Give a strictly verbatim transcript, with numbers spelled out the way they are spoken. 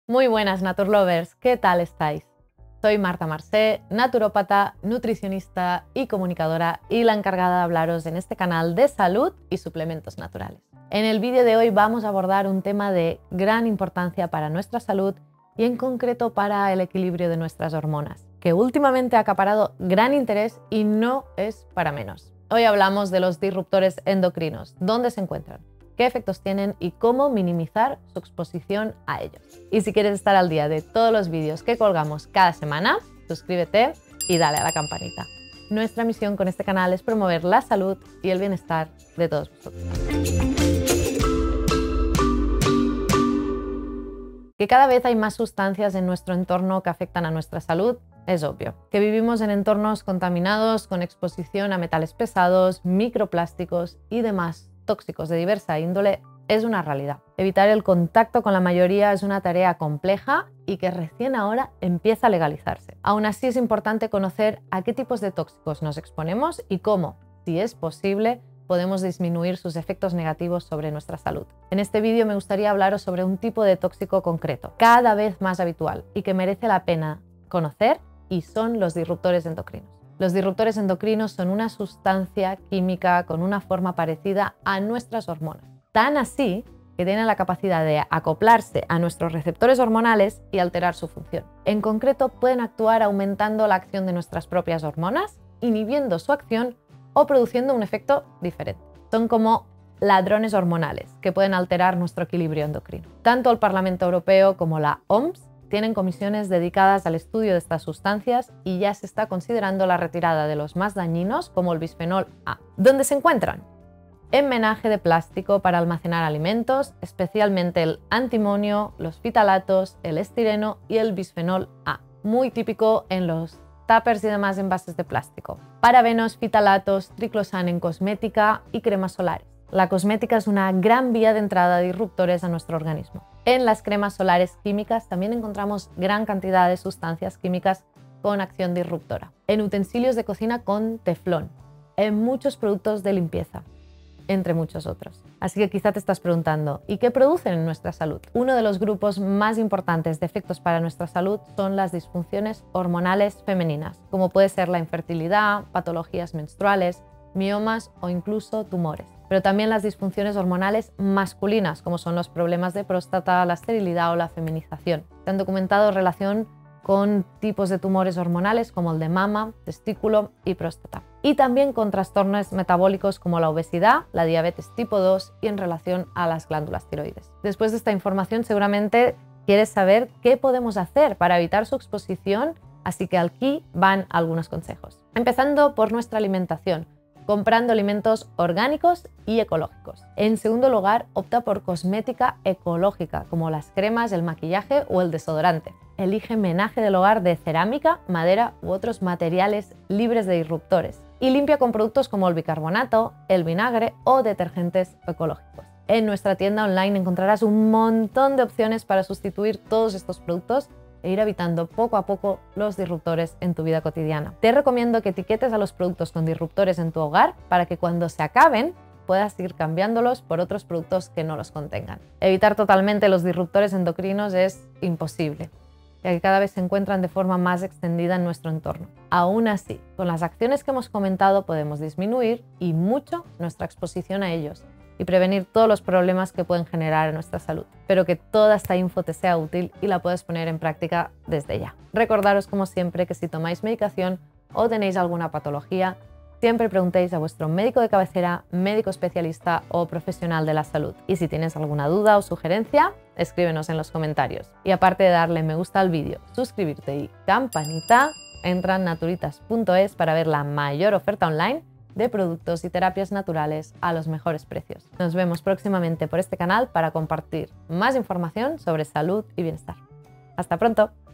Muy buenas Naturlovers, ¿qué tal estáis? Soy Marta Marsé, naturópata, nutricionista y comunicadora y la encargada de hablaros en este canal de salud y suplementos naturales. En el vídeo de hoy vamos a abordar un tema de gran importancia para nuestra salud y en concreto para el equilibrio de nuestras hormonas, que últimamente ha acaparado gran interés y no es para menos. Hoy hablamos de los disruptores endocrinos, dónde se encuentran, qué efectos tienen y cómo minimizar su exposición a ellos. Y si quieres estar al día de todos los vídeos que colgamos cada semana, suscríbete y dale a la campanita. Nuestra misión con este canal es promover la salud y el bienestar de todos vosotros. Que cada vez hay más sustancias en nuestro entorno que afectan a nuestra salud es obvio. Que vivimos en entornos contaminados con exposición a metales pesados, microplásticos y demás tóxicos de diversa índole es una realidad. Evitar el contacto con la mayoría es una tarea compleja y que recién ahora empieza a legalizarse. Aún así es importante conocer a qué tipos de tóxicos nos exponemos y cómo, si es posible, podemos disminuir sus efectos negativos sobre nuestra salud. En este vídeo me gustaría hablaros sobre un tipo de tóxico concreto, cada vez más habitual y que merece la pena conocer, y son los disruptores endocrinos. Los disruptores endocrinos son una sustancia química con una forma parecida a nuestras hormonas. Tan así que tienen la capacidad de acoplarse a nuestros receptores hormonales y alterar su función. En concreto, pueden actuar aumentando la acción de nuestras propias hormonas, inhibiendo su acción o produciendo un efecto diferente. Son como ladrones hormonales que pueden alterar nuestro equilibrio endocrino. Tanto el Parlamento Europeo como la O M S tienen comisiones dedicadas al estudio de estas sustancias y ya se está considerando la retirada de los más dañinos como el bisfenol A. ¿Dónde se encuentran? En menaje de plástico para almacenar alimentos, especialmente el antimonio, los fitalatos, el estireno y el bisfenol A, muy típico en los tuppers y demás envases de plástico. Parabenos, fitalatos, triclosan en cosmética y cremas solares. La cosmética es una gran vía de entrada de disruptores a nuestro organismo. En las cremas solares químicas también encontramos gran cantidad de sustancias químicas con acción disruptora. En utensilios de cocina con teflón, en muchos productos de limpieza, entre muchos otros. Así que quizá te estás preguntando, ¿y qué producen en nuestra salud? Uno de los grupos más importantes de efectos para nuestra salud son las disfunciones hormonales femeninas, como puede ser la infertilidad, patologías menstruales, miomas o incluso tumores. Pero también las disfunciones hormonales masculinas, como son los problemas de próstata, la esterilidad o la feminización. Se han documentado relación con tipos de tumores hormonales como el de mama, testículo y próstata. Y también con trastornos metabólicos como la obesidad, la diabetes tipo dos y en relación a las glándulas tiroides. Después de esta información seguramente quieres saber qué podemos hacer para evitar su exposición, así que aquí van algunos consejos. Empezando por nuestra alimentación, comprando alimentos orgánicos y ecológicos. En segundo lugar, opta por cosmética ecológica, como las cremas, el maquillaje o el desodorante. Elige menaje del hogar de cerámica, madera u otros materiales libres de disruptores. Y limpia con productos como el bicarbonato, el vinagre o detergentes ecológicos. En nuestra tienda online encontrarás un montón de opciones para sustituir todos estos productos e ir evitando poco a poco los disruptores en tu vida cotidiana. Te recomiendo que etiquetes a los productos con disruptores en tu hogar para que cuando se acaben puedas ir cambiándolos por otros productos que no los contengan. Evitar totalmente los disruptores endocrinos es imposible, ya que cada vez se encuentran de forma más extendida en nuestro entorno. Aún así, con las acciones que hemos comentado podemos disminuir y mucho nuestra exposición a ellos y prevenir todos los problemas que pueden generar en nuestra salud. Espero que toda esta info te sea útil y la puedas poner en práctica desde ya. Recordaros como siempre que si tomáis medicación o tenéis alguna patología, siempre preguntéis a vuestro médico de cabecera, médico especialista o profesional de la salud. Y si tienes alguna duda o sugerencia, escríbenos en los comentarios. Y aparte de darle me gusta al vídeo, suscribirte y campanita, entra en naturitas punto es para ver la mayor oferta online de productos y terapias naturales a los mejores precios. Nos vemos próximamente por este canal para compartir más información sobre salud y bienestar. ¡Hasta pronto!